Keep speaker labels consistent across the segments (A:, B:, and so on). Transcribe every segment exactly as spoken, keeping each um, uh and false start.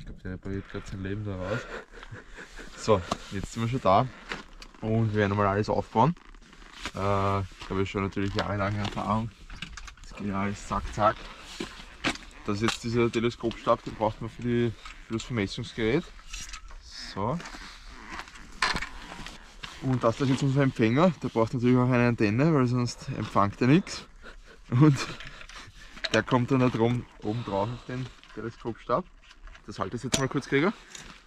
A: Ich glaube, der repariert gerade sein Leben da raus. So, jetzt sind wir schon da und wir werden nochmal alles aufbauen. Äh, ich habe schon natürlich jahrelange Erfahrung. Das geht ja alles zack, zack. Das ist jetzt dieser Teleskopstab, den braucht man für, die, für das Vermessungsgerät. So. Und das ist jetzt unser Empfänger. Der braucht natürlich auch eine Antenne, weil sonst empfängt er nichts. Und der kommt dann da drum, oben drauf auf den Teleskopstab. Das halte ich jetzt mal kurz, Gregor.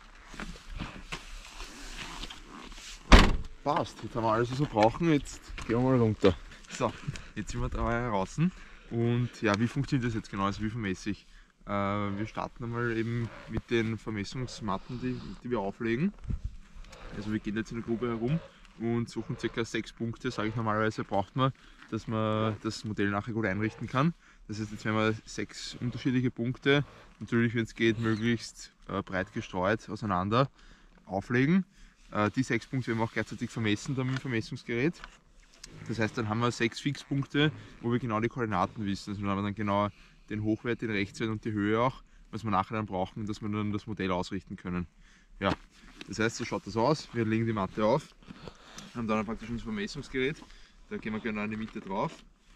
A: Passt, jetzt haben wir alles, was wir brauchen. Jetzt gehen wir mal runter. So, jetzt sind wir da draußen. Und ja, wie funktioniert das jetzt genau? Also wie vermesse ich? Äh, wir starten einmal eben mit den Vermessungsmatten, die, die wir auflegen. Also wir gehen jetzt in der Grube herum und suchen ca. sechs Punkte, sage ich normalerweise, braucht man, dass man das Modell nachher gut einrichten kann. Das heißt, jetzt werden wir sechs unterschiedliche Punkte, natürlich wenn es geht, möglichst äh, breit gestreut auseinander auflegen. Äh, die sechs Punkte werden wir auch gleichzeitig vermessen dann mit dem Vermessungsgerät. Das heißt, dann haben wir sechs Fixpunkte, wo wir genau die Koordinaten wissen. Also dann haben wir dann genau den Hochwert, den Rechtswert und die Höhe auch, was wir nachher dann brauchen, dass wir dann das Modell ausrichten können. Ja, das heißt, so schaut das aus. Wir legen die Matte auf, haben dann praktisch unser Vermessungsgerät. Da gehen wir genau in die Mitte drauf.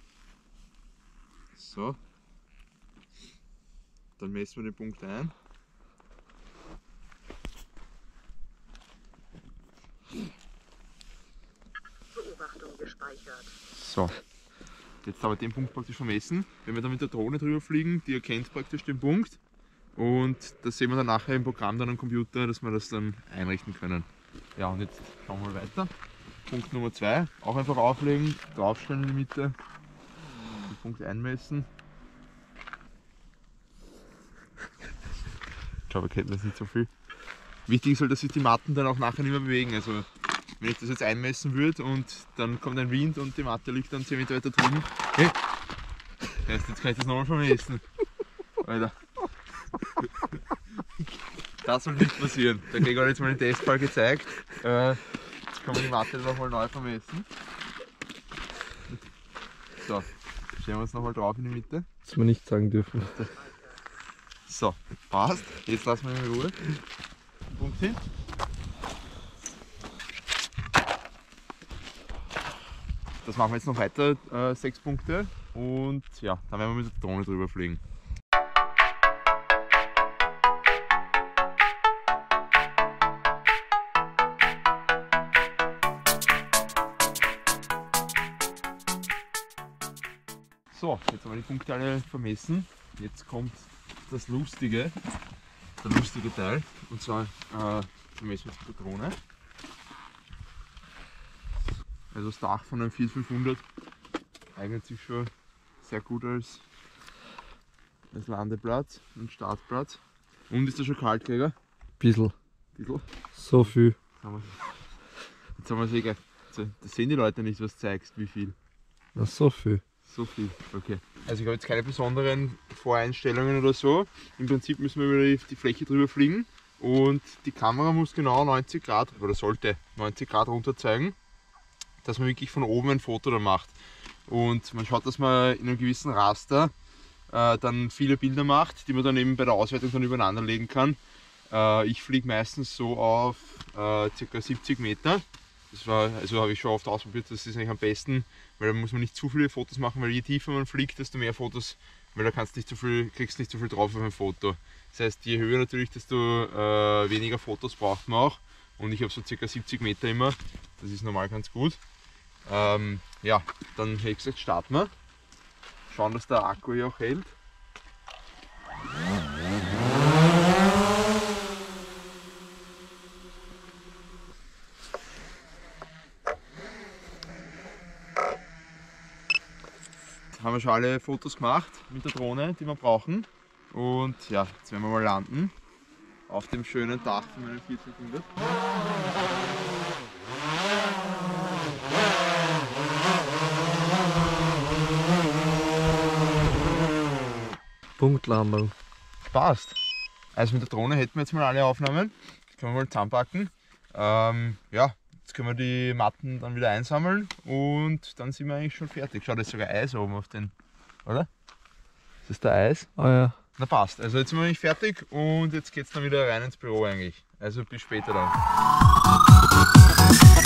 A: So. Dann messen wir den Punkt ein.
B: Beobachtung gespeichert.
A: So. Jetzt haben wir den Punkt praktisch vermessen. Wenn wir dann mit der Drohne drüber fliegen, die erkennt praktisch den Punkt. Und das sehen wir dann nachher im Programm dann am Computer, dass wir das dann einrichten können. Ja, und jetzt schauen wir mal weiter. Punkt Nummer zwei, auch einfach auflegen, draufstellen in die Mitte, den Punkt einmessen. Ich glaube, wir kennen das nicht so viel. Wichtig ist halt, dass sich die Matten dann auch nachher nicht mehr bewegen. Also, wenn ich das jetzt einmessen würde und dann kommt ein Wind und die Matte liegt dann zehn Meter weiter drüben. Hey. Jetzt kann ich das nochmal vermessen. Alter. Das soll nicht passieren. Der Gregor hat jetzt mal den Testfall gezeigt. Äh, jetzt kann man die Matte nochmal neu vermessen. So, stellen wir uns nochmal drauf in die Mitte.
C: Das wir nicht sagen dürfen.
A: So, passt. Jetzt lassen wir ihn in Ruhe. Punkt hin. Das machen wir jetzt noch weiter, äh, sechs Punkte. Und ja, dann werden wir mit der Drohne drüber fliegen. So, jetzt haben wir die Punkte alle vermessen. Jetzt kommt das Lustige, der lustige Teil, und zwar äh, vermessen wir die Drohne. Also das Dach von einem Fiat fünfhundert eignet sich schon sehr gut als, als Landeplatz und Startplatz. Und ist das schon kalt, Gregor?
C: Bissl.
A: Bissl?
C: So viel.
A: Jetzt haben wir es eh gleich. Das sehen die Leute nicht, was du zeigst, wie viel.
C: Na, so viel.
A: So viel, okay. Also ich habe jetzt keine besonderen Voreinstellungen oder so. Im Prinzip müssen wir über die, die Fläche drüber fliegen und die Kamera muss genau neunzig Grad, oder sollte neunzig Grad runter zeigen, dass man wirklich von oben ein Foto dann macht. Und man schaut, dass man in einem gewissen Raster äh, dann viele Bilder macht, die man dann eben bei der Auswertung dann übereinander legen kann. Äh, ich fliege meistens so auf äh, ca. siebzig Meter. Das war, also habe ich schon oft ausprobiert, das ist eigentlich am besten, weil da muss man nicht zu viele Fotos machen, weil je tiefer man fliegt, desto mehr Fotos, weil da kannst nicht so viel, kriegst nicht so viel drauf auf ein Foto. Das heißt, je höher natürlich, desto äh, weniger Fotos braucht man auch. Und ich habe so ca. siebzig Meter immer, das ist normal ganz gut. Ähm, ja, dann hätte ich gesagt, starten wir. Schauen, dass der Akku hier auch hält. Haben wir schon alle Fotos gemacht mit der Drohne, die wir brauchen. Und ja, jetzt werden wir mal landen auf dem schönen Dach von meinem Fiat fünfhundert.
C: Punktlandung.
A: Passt. Also mit der Drohne hätten wir jetzt mal alle Aufnahmen. Das können wir mal zusammenpacken. Ähm, ja, jetzt können wir die Matten dann wieder einsammeln und dann sind wir eigentlich schon fertig. Schau, da ist sogar Eis oben auf den, oder? Ist das der Eis?
C: Ah ja.
A: Na passt, also jetzt sind wir nämlich fertig und jetzt geht es dann wieder rein ins Büro eigentlich. Also bis später dann.